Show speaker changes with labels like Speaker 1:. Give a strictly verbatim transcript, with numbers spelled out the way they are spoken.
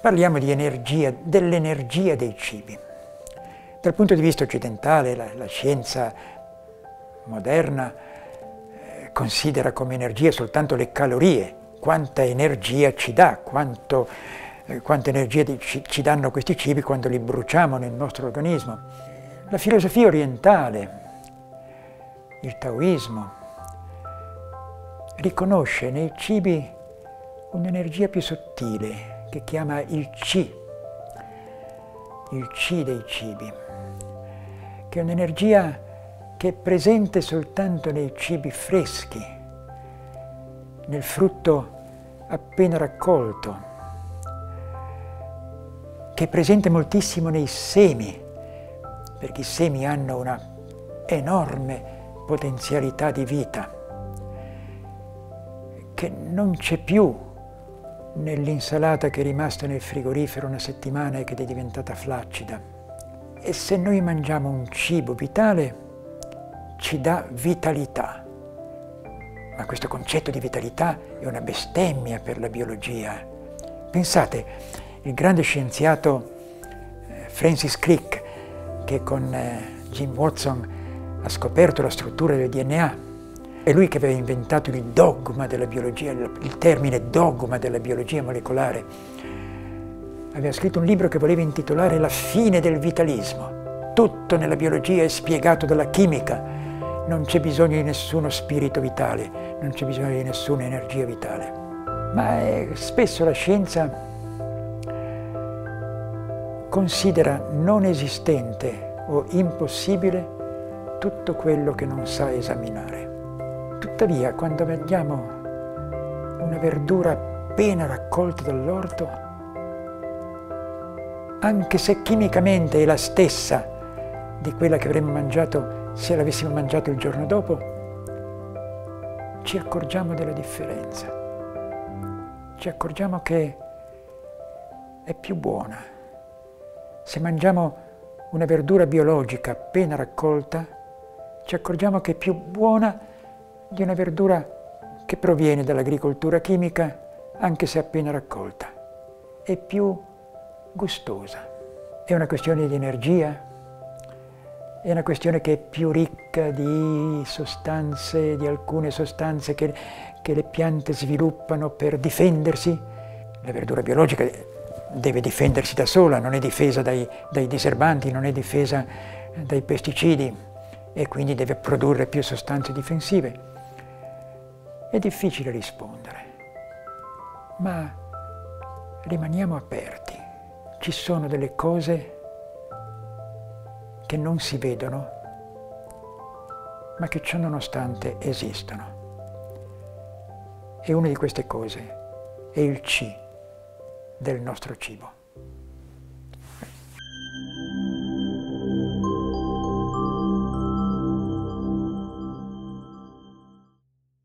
Speaker 1: Parliamo di energia, dell'energia dei cibi. Dal punto di vista occidentale, la, la scienza moderna eh, considera come energia soltanto le calorie, quanta energia ci dà, quanto, eh, quanta energia ci, ci danno questi cibi quando li bruciamo nel nostro organismo. La filosofia orientale, il taoismo, riconosce nei cibi un'energia più sottile che chiama il Qi, il Qi dei cibi, che è un'energia che è presente soltanto nei cibi freschi, nel frutto appena raccolto, che è presente moltissimo nei semi, perché i semi hanno una enorme potenzialità di vita, che non c'è più nell'insalata che è rimasta nel frigorifero una settimana e che è diventata flaccida. E se noi mangiamo un cibo vitale, ci dà vitalità. Ma questo concetto di vitalità è una bestemmia per la biologia. Pensate, il grande scienziato Francis Crick, che con Jim Watson ha scoperto la struttura del D N A, è lui che aveva inventato il dogma della biologia, il termine dogma della biologia molecolare. Aveva scritto un libro che voleva intitolare La fine del vitalismo. Tutto nella biologia è spiegato dalla chimica. Non c'è bisogno di nessuno spirito vitale, non c'è bisogno di nessuna energia vitale. Ma eh, spesso la scienza considera non esistente o impossibile tutto quello che non sa esaminare. Tuttavia, quando mangiamo una verdura appena raccolta dall'orto, anche se chimicamente è la stessa di quella che avremmo mangiato se l'avessimo mangiato il giorno dopo, ci accorgiamo della differenza. Ci accorgiamo che è più buona. Se mangiamo una verdura biologica appena raccolta, ci accorgiamo che è più buona di una verdura che proviene dall'agricoltura chimica, anche se appena raccolta. È più gustosa. È una questione di energia, è una questione che è più ricca di sostanze, di alcune sostanze che, che le piante sviluppano per difendersi. La verdura biologica deve difendersi da sola, non è difesa dai, dai diserbanti, non è difesa dai pesticidi e quindi deve produrre più sostanze difensive. È difficile rispondere, ma rimaniamo aperti. Ci sono delle cose che non si vedono, ma che ciò nonostante esistono. E una di queste cose è il Qi del nostro cibo.